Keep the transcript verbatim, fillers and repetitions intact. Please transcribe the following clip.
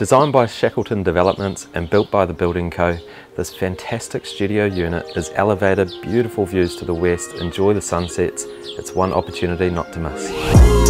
Designed by Shackleton Developments and built by the Building Co, this fantastic studio unit is elevated, beautiful views to the west, enjoy the sunsets. It's one opportunity not to miss.